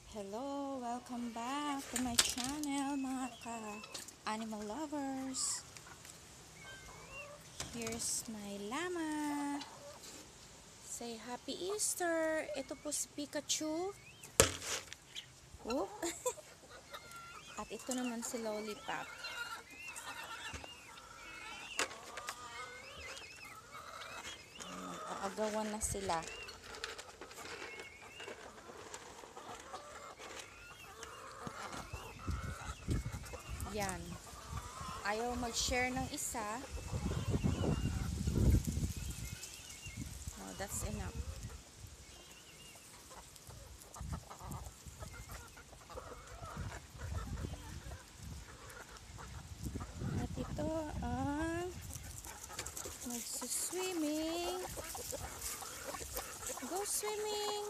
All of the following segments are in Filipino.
Hello! Welcome back to my channel mga ka-animal lovers. Here's my llama. Say Happy Easter! Ito po si Pikachu. Oh. At ito naman si Lollipop. Aagawan na sila. Yan. Ayaw mag-share ng isa. No, that's enough. At ito ang magsuswimming. Go swimming!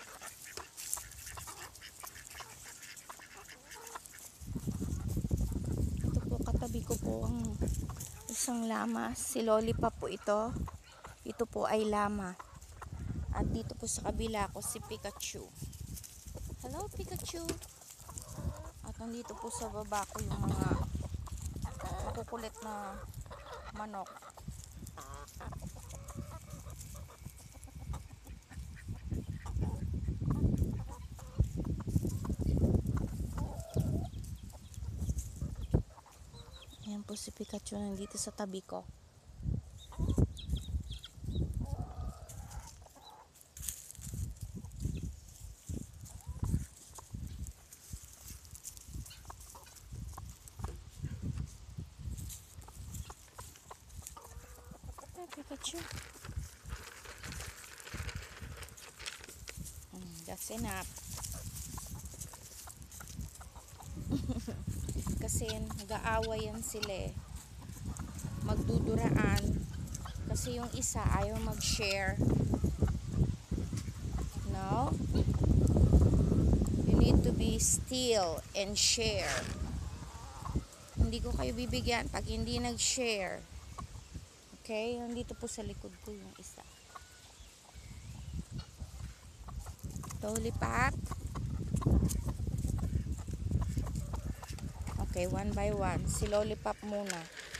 Ito po, katabi ko po ang isang llama. Si Lollipop po ito. Ito po ay llama. At dito po sa kabila ko si Pikachu. Hello Pikachu! At nandito po sa baba ko yung mga makukulit na manok. Ayan po si Pikachu nandito sa tabi ko. Ay, Pikachu. That's enough. Kasi nag-aaway yan sila eh. Magduduraan. Kasi yung isa ayaw mag-share. No? You need to be still and share. Hindi ko kayo bibigyan pag hindi nag-share. Okay? Nandito po sa likod ko yung isa. Lollipop. Okay, one by one. Si Lollipop muna.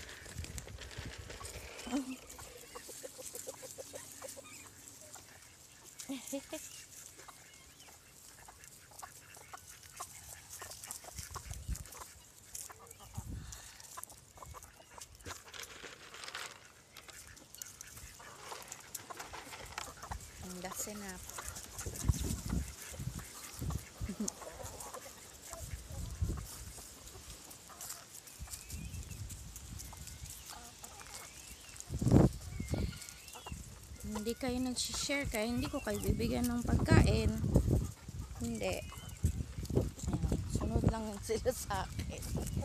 And that's enough. Hindi kayo nag-share kaya hindi ko kayo bibigyan ng pagkain. Hindi. Ayan, sunod lang sila sa akin.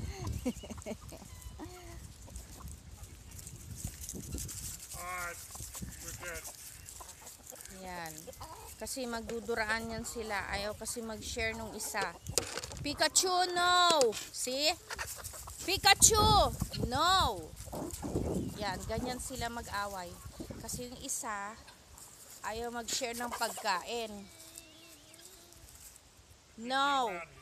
Yan. Kasi magduduraan yan sila. Ayaw kasi mag-share nung isa. Pikachu, no! See? Pikachu! No! Yan, ganyan sila mag-away. Kasi yung isa, ayaw mag-share ng pagkain. No!